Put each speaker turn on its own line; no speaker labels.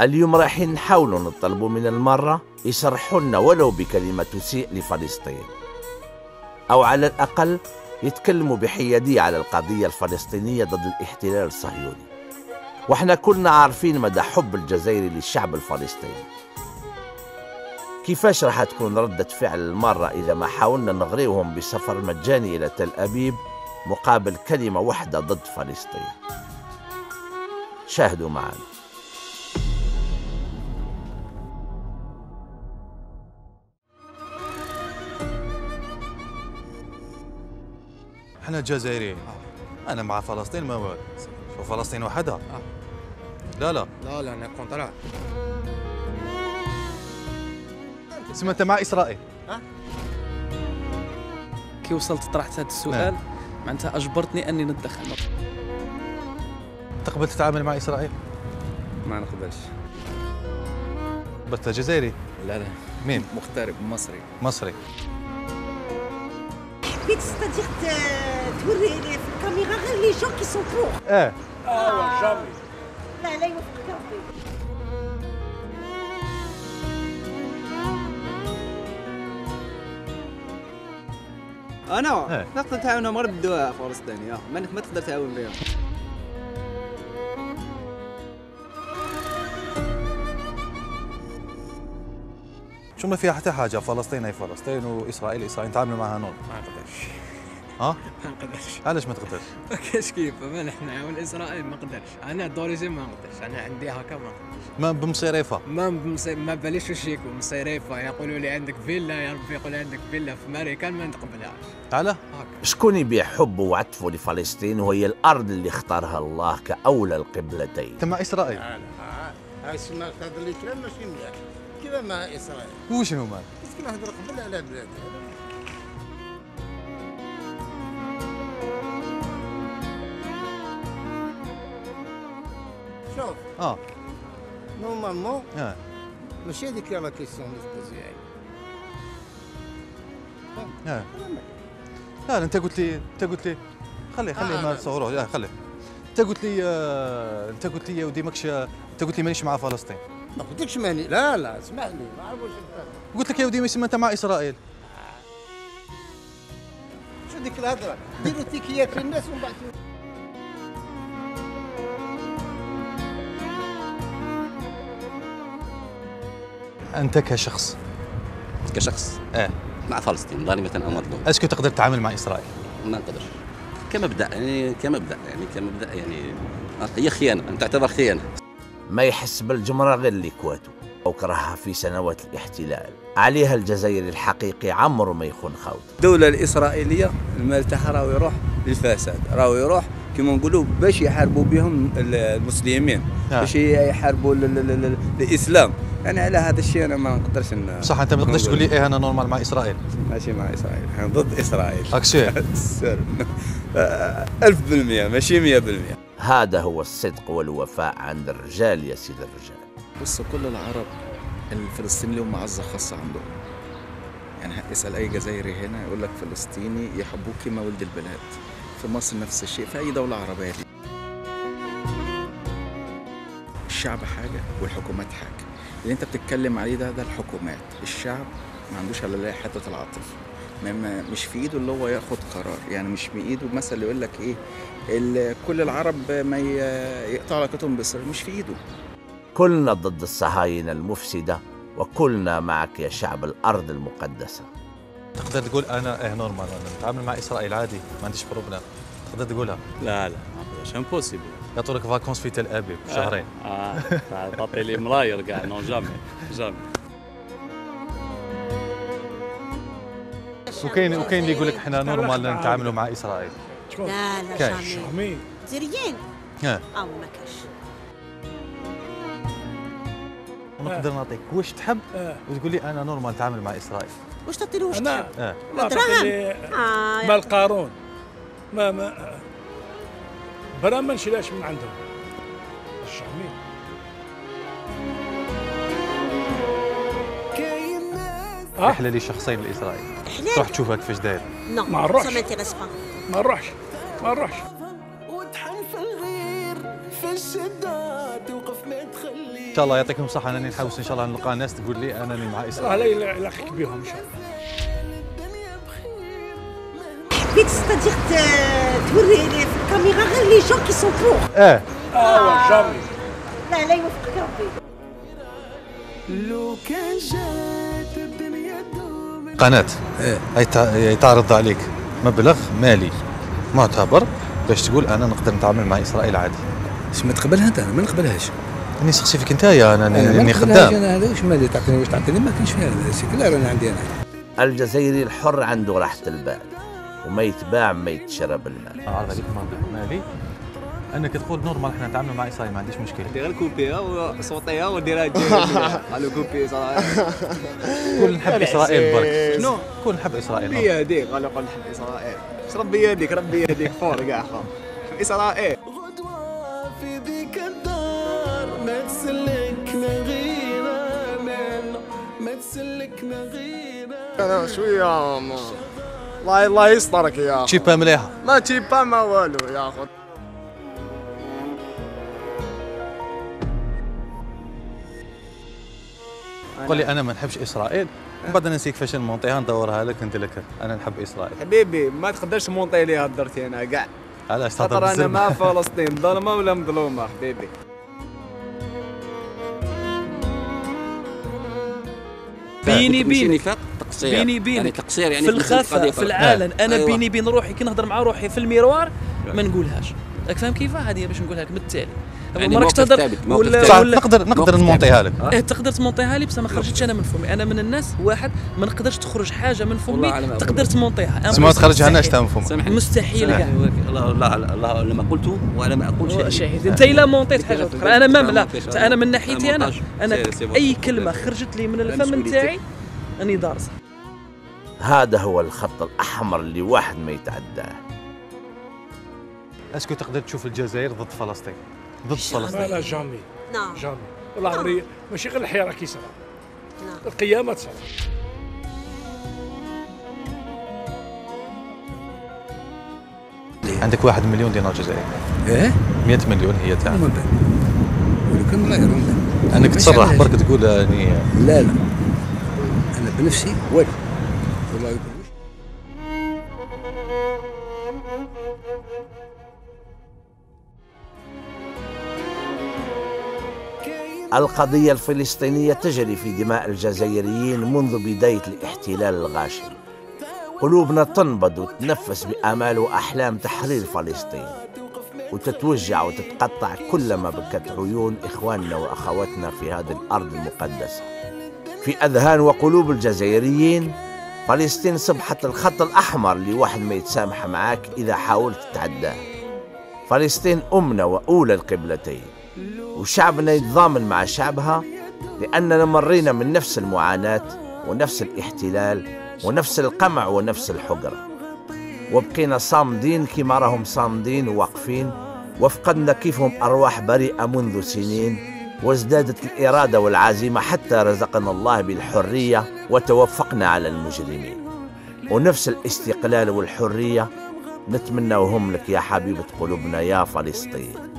اليوم رايحين نحاولوا نطلبوا من المرة يصرحوا لنا ولو بكلمة تسيء لفلسطين، أو على الأقل يتكلموا بحيادية على القضية الفلسطينية ضد الاحتلال الصهيوني. واحنا كلنا عارفين مدى حب الجزائري للشعب الفلسطيني. كيفاش راح تكون ردة فعل المرة إذا ما حاولنا نغريهم بسفر مجاني إلى تل أبيب مقابل كلمة واحدة ضد فلسطين؟ شاهدوا معنا.
احنا جزائريين، انا مع فلسطين، ما فلسطين وحدها. لا
انا كونترا.
اسمع، انت مع اسرائيل؟
كي وصلت طرحت هذا السؤال معناتها اجبرتني اني نتدخل.
تقبل تتعامل مع اسرائيل؟
ما نقبلش.
بس جزائري؟
لا
مين؟
مغترب
مصري.
حبيت ستادير توري في الكاميرا غير لي جون كي سون بور.
جامي.
لا يوفقك ربي.
انا نقدر نتعاون مع الدواء فلسطيني، ما تقدر تعاون بهم.
شو ما فيها حتى حاجه، فلسطين هي فلسطين واسرائيل نتعاملوا معها نور.
ما نقدرش.
ما
نقدرش.
علاش ما تقدرش؟
كاش كيف ما نحن نعاون اسرائيل ما نقدرش، انا دوريجين ما نقدرش، انا عندي هكا ما نقدرش.
ما بمصيرفه؟
ما باليش واش يكون مصيرفه، يقولوا لي عندك فيلا، يا ربي يقول عندك فيلا في امريكان ما نقبلهاش.
على؟
شكون يبيع حبه وعطفه لفلسطين وهي الأرض اللي اختارها الله كأولى القبلتين؟
انت مع اسرائيل؟
هاي السماء هذا اللي كلام ماشي مليح. كيف مع اسرائيل؟
وشنو مال؟
كيف نهضر قبل على بلادي. شوف نورمالمون ماشي هذيك لا كيسيون اللي تبوزي يعني.
لا انت قلت لي خلي ما تصوروه. لا خلي. انت قلت لي يا ودي ماكش، انت قلت لي مانيش مع فلسطين.
ما قلتلكش ماني. لا اسمح لي، ما عرفوش انت.
قلت لك يا ودي ما انت مع اسرائيل.
شو ديك الهضره؟ ديروا تيكيات للناس ومن بعد
انت كشخص
مع فلسطين ظالمة أو مظلومة.
اسكو تقدر تتعامل مع اسرائيل؟
ما نقدرش كمبدأ يعني هي خيانة، تعتبر خيانة.
ما يحس بالجمرة غير اللي كواتو أو كرهها في سنوات الاحتلال. عليها الجزائري الحقيقي عمره ما يخون خاوته.
الدولة الإسرائيلية المال تاعها راهو يروح للفساد، راهو يروح كما نقولوا باش يحاربوا بهم المسلمين، باش يحاربوا الإسلام. يعني على هذا الشيء انا ما نقدرش
صح. انت ما تقدرش تقول لي انا نورمال مع اسرائيل.
ماشي مع اسرائيل، احنا ضد اسرائيل.
اكسير
1000% ماشي 100%.
هذا هو الصدق والوفاء عند الرجال يا سيد الرجال.
بصوا كل العرب الفلسطيني لهم معزة خاصة عندهم. يعني اسأل أي جزائري هنا يقول لك فلسطيني يحبوك كما ولد البلاد. في مصر نفس الشيء، في أي دولة عربية دي. الشعب حاجة والحكومات حاجة. اللي أنت بتتكلم عليه ده الحكومات. الشعب ما عندوش إلا حتة العاطفة. مش في إيده اللي هو ياخد قرار، يعني مش في إيده مثلا يقول لك إيه كل العرب ما يقطعوا علاقتهم بإسرائيل، مش في إيده.
كلنا ضد الصهاينة المفسدة وكلنا معك يا شعب الأرض المقدسة.
تقدر تقول أنا نورمال، أنا نتعامل مع إسرائيل عادي، ما عنديش بروبلم. تقدر تقولها؟
لا ما اقدرش، امبوسيبل.
يعطوا لك فاكونس في تل أبيب شهرين.
تعطي لي مراير كاع. نو جامي.
وكاين اللي يقول لك احنا نورمال نتعاملوا مع إسرائيل.
لا جامي. جزائريين؟ ما كاش.
نقدر نعطيك واش تحب وتقول لي انا نورمال نتعامل مع اسرائيل.
واش تعطي له واش تحب؟
دراهم. مال قارون ما برا ما نشيلهاش من عندهم. الشامي
رحله لي شخصين لاسرائيل. تروح تشوفها كيفاش داير.
ما نروحش. ما نروحش.
ما نروحش.
وطحن في الغير
ان شاء الله يعطيكم الصحه. انني نحوس ان شاء الله نلقى ناس تقول لي انني مع اسرائيل.
الله يلحقك بهم ان شاء الله.
حبيت ستادير توري لي في الكاميرا غير لي جون كي سون بور.
جامي.
لا يوفقك ربي.
قناه يتعرض عليك مبلغ مالي معتبر باش تقول انا نقدر نتعامل مع اسرائيل عادي.
ما تقبلها انت؟ انا ما نقبلهاش.
اني سقسي فيك انت انا خدام.
انا هذا واش مالي تعطيني واش تعطيني ما كاينش فيها هذا الشيء. لا انا عندي انا.
الجزائري الحر عنده راحة البال وما يتباع ما يتشرب المال.
عرض عليك مبلغ مالي انك تقول نورمال احنا نتعاملوا مع اسرائيل ما عنديش مشكله.
دير الكوبيها وصوتيها وديرها على كوبي صراحه.
كل نحب اسرائيل برك.
شنو؟
كل نحب اسرائيل.
ربي يهديك. قال نقول نحب اسرائيل. ربي يهديك ربي يهديك فور كاع خا. اسرائيل.
في ذيك الدار ما تسلكنا غير امان ما تسلكنا غير
انا شويه الله يسترك يا
تشيبا مليحه.
ما تشيبا ما والو يا اخو.
قول لي انا ما نحبش اسرائيل بعد نسيك فاش نمونطيها ندورها لك انت لك انا نحب اسرائيل.
حبيبي ما تقدرش تمونطي ليها درتي انا كاع.
علاش
خاطر انا مع فلسطين ظالمه ولا مظلومه حبيبي.
بيني
نفاق تقصير
بيني
يعني تقصير يعني
في الخفاء في العالم. انا
أيوة.
بيني بين روحي كي نهضر مع روحي في الميروار ما نقولهاش. راك فاهم كيف؟ هذه باش نقولها لك من التالي.
يعني
ما راكش تهضر
ولا نقدر نمونطيها لك.
تقدر تمونطيها لي بس ما خرجتش انا من فمي. انا من الناس واحد ما نقدرش تخرج حاجه من فمي تقدر تمونطيها.
ما تخرجها لناش تاع من فمك.
مستحيل كاع.
الله لما قلت وانا ما اقولش
شاهد. انت الا مونطيت حاجه اخرى. انا ما لا انا من ناحيتي انا اي كلمه خرجت لي من الفم نتاعي اني دارسها.
هذا هو الخط الأحمر اللي واحد ما يتعداه.
اسكو تقدر تشوف الجزائر ضد فلسطين؟ ضد فلسطين؟
لا جامي.
نعم.
جامي. والله عمري ماشي غير الحياه راكي صرا. القيامه تصرا.
عندك 1 مليون دينار جزائري. 100 مليون هي تاعك.
ولكن الله يرحمنا.
انك تصرح برك تقول اني
لا انا بنفسي والو والله يكون.
القضية الفلسطينية تجري في دماء الجزائريين منذ بداية الاحتلال الغاشم. قلوبنا تنبض وتنفس بآمال وأحلام تحرير فلسطين، وتتوجع وتتقطع كلما بكت عيون إخواننا وأخواتنا في هذه الأرض المقدسة. في أذهان وقلوب الجزائريين فلسطين صبحت الخط الأحمر اللي واحد ما يتسامح معاك إذا حاولت تتعداه. فلسطين أمنا وأولى القبلتين، وشعبنا يتضامن مع شعبها لأننا مرينا من نفس المعاناة ونفس الاحتلال ونفس القمع ونفس الحقرة، وبقينا صامدين كما راهم صامدين وواقفين، وفقدنا كيفهم أرواح بريئة منذ سنين، وازدادت الإرادة والعزيمة حتى رزقنا الله بالحرية وتوفقنا على المجرمين. ونفس الاستقلال والحرية نتمناهم لك يا حبيبة قلوبنا يا فلسطين.